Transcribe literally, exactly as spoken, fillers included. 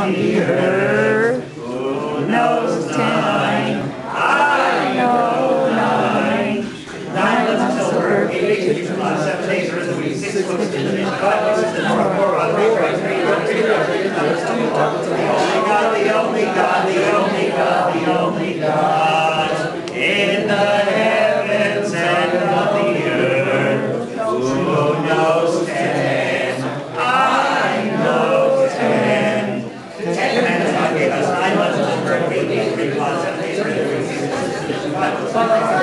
the earth. Who knows ten? I know nine. Nine months of birth, eight days, two months, seven days, risen week, six books, ten days, five days, ten more, four, one, three, four, three, one, three, one, three, the only God, the only God, the only God, in the heavens and on the earth. Who knows ten? I know ten. Ten commandments God gave us, nine months of birth, eight days, three months, seven days, risen week, six books, ten days, five books.